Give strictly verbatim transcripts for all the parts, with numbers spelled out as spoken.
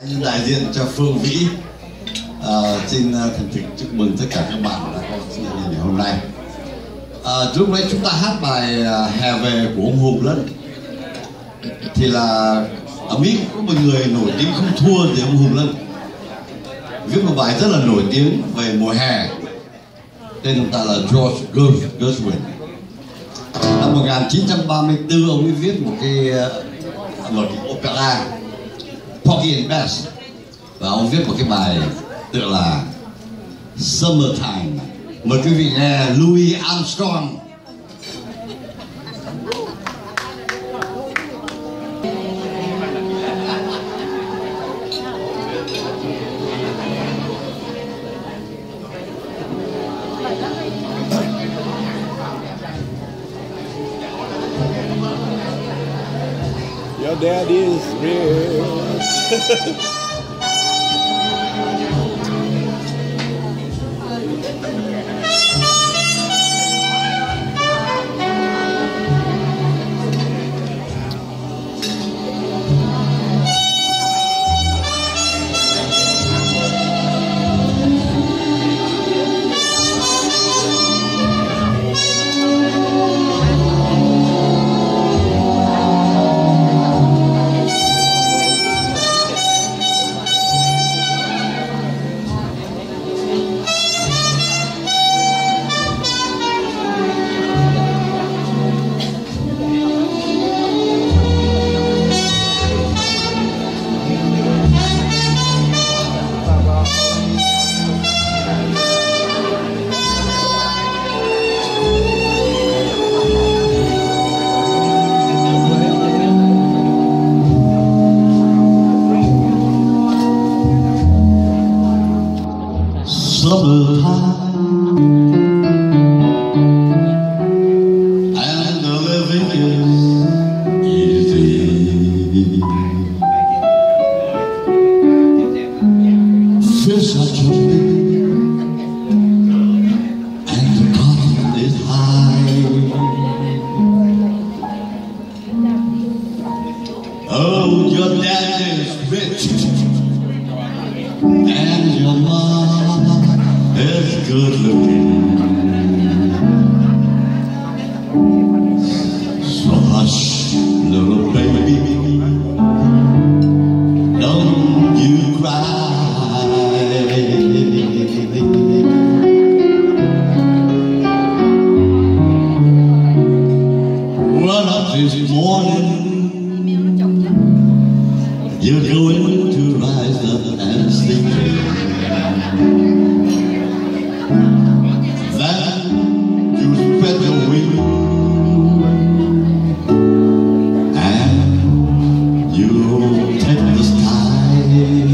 Đại diện cho Phương Vĩ, uh, xin thành thực chúc mừng tất cả các bạn đã có sinh nhật ngày hôm nay. Uh, lúc nãy chúng ta hát bài uh, Hè Về của ông Hùng Lân, thì là ở Mỹ có một người nổi tiếng không thua thì ông Hùng Lân viết một bài rất là nổi tiếng về mùa hè, tên ông ta là George Gershwin. Năm một nghìn chín trăm ba mươi tư ông ấy viết một cái uh, một cái opera Porgy and Bess, và ông viết một cái bài tựa là Summertime. Mời quý vị nghe Louis Armstrong. Your daddy is rich. Summertime, and the living is easy. Fish are jumping, and the cotton is high. Oh, your dad is rich, and your mom is good looking. So hush, little baby, don't you cry. One up this morning, you're going to rise up and sleep. Then you spread your wings and you take the sky.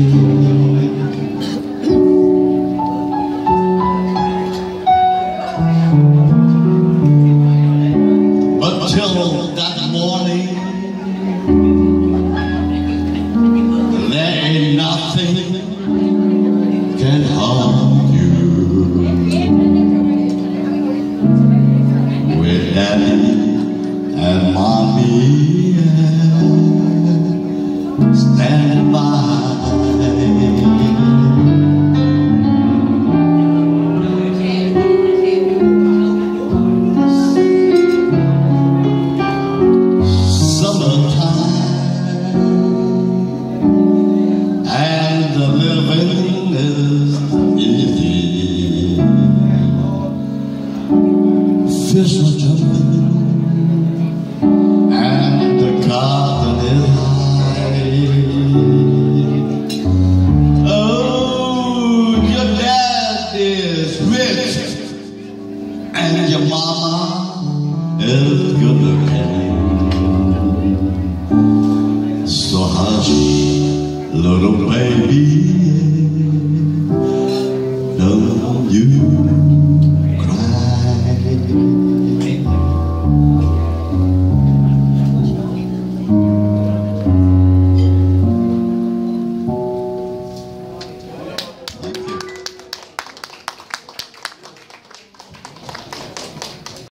But till that morning, there ain't nothing can harm you. With Daddy and Mommy stand by. Fish are jumping, and the cotton is high. Oh, your dad is rich, and your mama is good looking. So hush, little baby,